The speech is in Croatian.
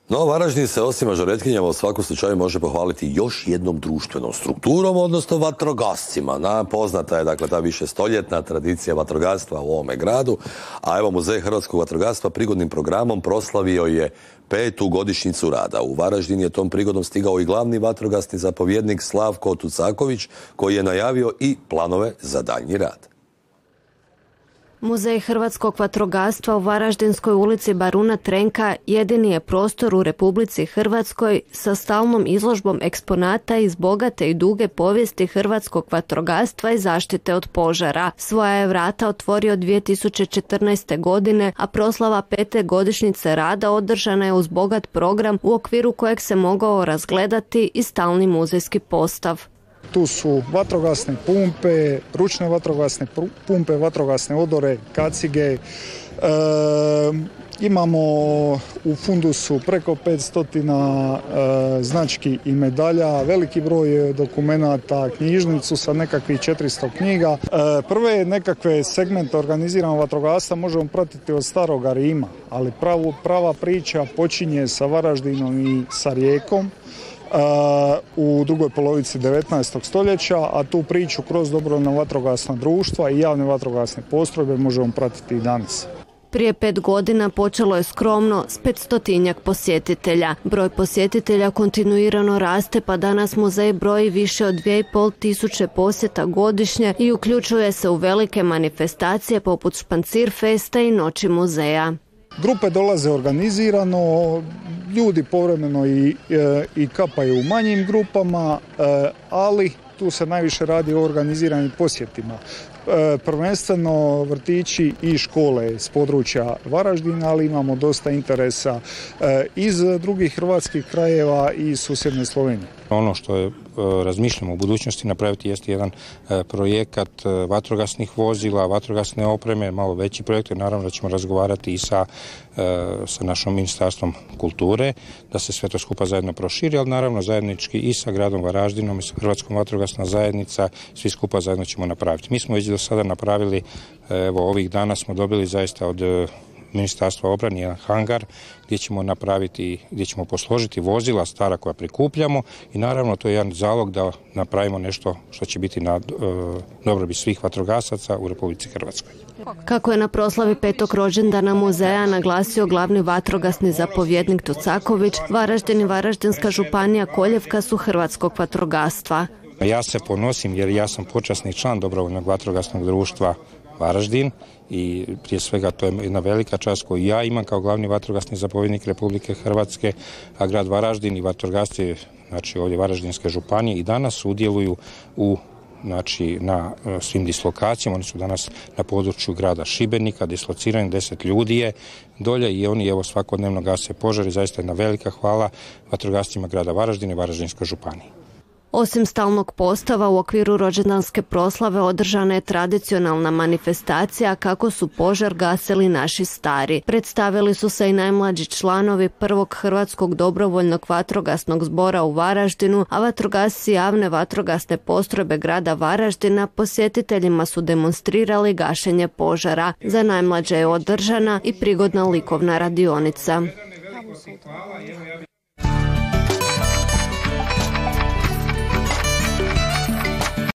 No, Varaždin se osim mažoretkinjama u svakom slučaju može pohvaliti još jednom društvenom strukturom, odnosno vatrogascima. Poznata je dakle ta višestoljetna tradicija vatrogastva u ovome gradu, a evo Muzej hrvatskog vatrogastva prigodnim programom proslavio je 5. godišnjicu rada. U Varaždin je tom prigodom stigao i glavni vatrogasni zapovjednik Slavko Tucaković, koji je najavio i planove za daljnji rad. Muzej hrvatskog vatrogastva u Varaždinskoj ulici Baruna Trenka jedini je prostor u Republici Hrvatskoj sa stalnom izložbom eksponata iz bogate i duge povijesti hrvatskog vatrogastva i zaštite od požara. Svoja je vrata otvorio 2014. godine, a proslava 5. godišnjice rada održana je uz bogat program u okviru kojeg se mogao razgledati i stalni muzejski postav. Tu su vatrogasne pumpe, ručne vatrogasne pumpe, vatrogasne odore, kacige. Imamo u fundusu preko 500 znački i medalja, veliki broj dokumenata, knjižnicu sa nekakvih 400 knjiga. Prve nekakve segmente organiziranog vatrogastva možemo pratiti od staroga Rima, ali prava priča počinje sa Varaždinom i sa Rijekom u drugoj polovici 19. stoljeća, a tu priču kroz dobrovoljna vatrogasna društva i javne vatrogasne postrojbe možemo pratiti i danas. Prije 5 godina počelo je skromno s 500-tinjak posjetitelja. Broj posjetitelja kontinuirano raste, pa danas muzej broji više od 2500 posjeta godišnje i uključuje se u velike manifestacije poput Špancir festa i Noći muzeja. Grupe dolaze organizirano, ljudi povremeno i kapaju u manjim grupama, ali tu se najviše radi o organiziranim posjetima. Prvenstveno vrtići i škole s područja Varaždina, ali imamo dosta interesa iz drugih hrvatskih krajeva i susjedne Slovenije. Ono što je razmišljamo u budućnosti napraviti jeste jedan projekat vatrogasnih vozila, vatrogasne opreme, malo veći projekt, jer naravno da ćemo razgovarati i sa našom Ministarstvom kulture, da se sve to skupa zajedno proširi, ali naravno zajednički i sa gradom Varaždinom i sa Hrvatskom vatrogasna zajednica, svi skupa zajedno ćemo napraviti. Mi smo već do sada napravili, evo ovih dana smo dobili zaista od Ministarstva obrane jedan hangar gdje ćemo napraviti, gdje ćemo posložiti vozila stara koja prikupljamo i naravno to je jedan zalog da napravimo nešto što će biti na dobrobit svih vatrogasaca u Republici Hrvatskoj. Kako je na proslavi 5. rođendana muzeja naglasio glavni vatrogasni zapovjednik Tucaković, Varaždin i Varaždinska županija Koljevka su hrvatskog vatrogastva. Ja se ponosim jer ja sam počasni član dobrovoljnog vatrogasnog društva Varaždin i prije svega to je jedna velika čast koju ja imam kao glavni vatrogasni zapovjednik Republike Hrvatske, a grad Varaždin i vatrogasci, znači ovdje Varaždinske županije i danas sudjeluju na svim dislokacijama. Oni su danas na području grada Šibenika dislocirani, 10 ljudi je dolje i oni evo svakodnevno gase požari. Zaista jedna velika hvala vatrogascima grada Varaždina i Varaždinskoj županiji. Osim stalnog postava, u okviru rođendanske proslave održana je tradicionalna manifestacija kako su požar gasili naši stari. Predstavili su se i najmlađi članovi prvog hrvatskog dobrovoljnog vatrogasnog zbora u Varaždinu, a vatrogasci javne vatrogasne postrojbe grada Varaždina posjetiteljima su demonstrirali gašenje požara. Za najmlađe je održana i prigodna likovna radionica.